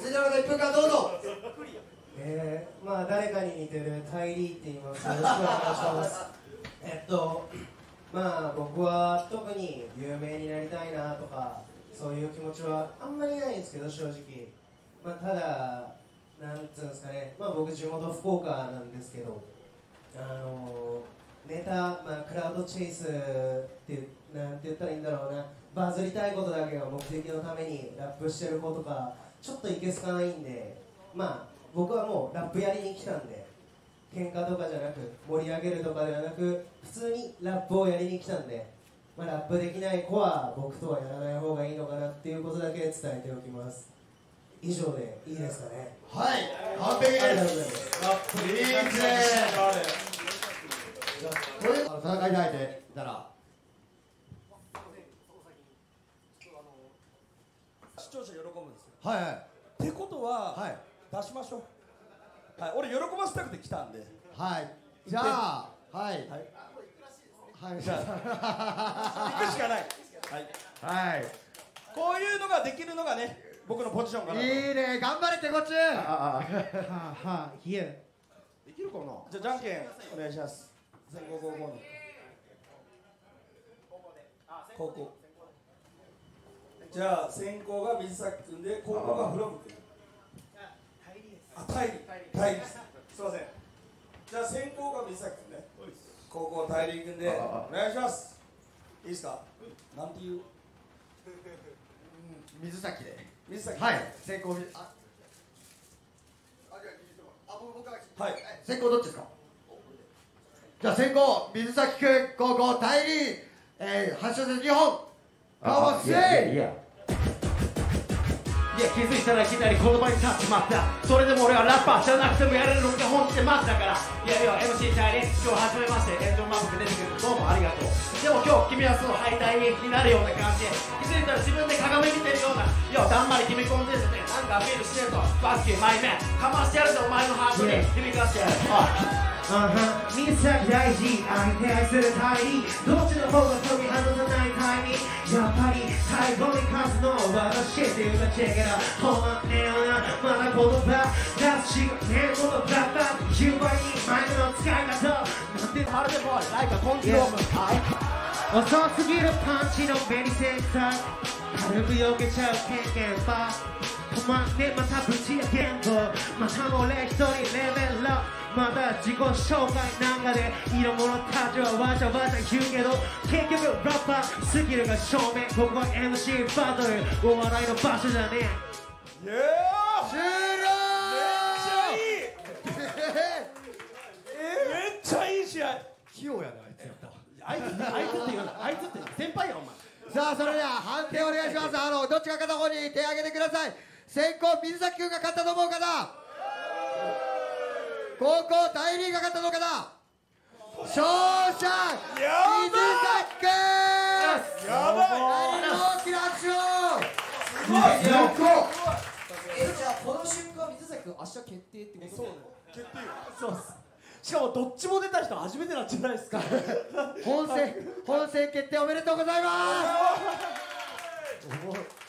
それではまた1分間どうぞ。 まあ誰かに似てるタイリーって言います。よろしくお願いします。まあ僕は特に有名になりたいなとかそういう気持ちはあんまりないんですけど、正直まあただなんつうんですかね、まあ僕地元福岡なんですけど、ネタ、まあ、クラウドチェイスってなんて言ったらいいんだろうな、バズりたいことだけが目的のためにラップしてる子とかちょっといけすかないんで、まあ僕はもうラップやりに来たんで、喧嘩とかじゃなく盛り上げるとかではなく普通にラップをやりに来たんで、まあ、ラップできない子は僕とはやらない方がいいのかなっていうことだけ伝えておきます。以上でいいですかね。 はい、完璧です。ラップいいですね。これ戦いたいって言ったら視聴者喜ぶんですよ。 はいはい。 ってことは、 はい、 出しましょう。はい、俺喜ばせたくて来たんで。 はい。じゃあ、はい。はい。 はい、じゃあ行くしかない。はい。 はい。 こういうのができるのがね、僕のポジションかなと。 いいね、頑張れってこっち。 いえ。 できるかな。じゃあじゃんけんお願いします。先攻後攻の。後攻。じゃあ先攻が水崎君で後攻がフロム君。タイリー。すいません。じゃあ先攻が水崎君ね。後攻タイリー君でお願いします。いいですか。なんていう。 水崎で。 水崎。 はい。先行。はい。先行どっちですか。じゃあ先行水崎君、後攻タイリー、発射2本。 いや気づいたらいきなり言葉に立っちまった。それでも俺はラッパーじゃなくてもやれるのが本気で待ってたから。いやいや MC チャイリー、今日初めまして。炎上マーク出てくる、どうもありがとう。でも今日君はその敗退になるような感じ。気づいたら自分で鏡見てるような。いやだんまり決め込んでるね、なんかアピールしてるとバスケマイメンかましてやるぞお前のハートに響かせてやる。 水崎大事、相手愛するタイリー、どっちの方が飛び離さないタイミング。やっぱり最後に勝つのは私っていうかチェケラ。止まんねえよな、まだ言葉出すしかねえものだった10倍にマイクの使い方なんてまるでボーイ、ライカコントローム。 遅すぎるパンチのメリセンサー、軽く避けちゃう経験は止まんねえ、またぶち上げんとまた俺一人レベルアップ。まだ自己紹介なんかで色物たちはわちゃわちゃ言うけど結局ラッパースキルが証明。ここは MC バトル、お笑いの場所じゃねえ。 イエーイ。 終了。 めっちゃいい試合。 器用やなあいつ。 あいつって言うな、あいつって先輩やお前。 さあそれでは判定お願いします。どっちが片方に手を挙げてください。先攻水崎君が勝ったと思う方、後攻タイリーが勝ったのかな。勝者水崎君。 やばい。 大きな拍手を。 すごい。 じゃあこの瞬間水崎君明日決定ってこと。 そうね。決定よ。 そうっす。しかもどっちも出た人初めてなんじゃないですか。 本戦決定おめでとうございます。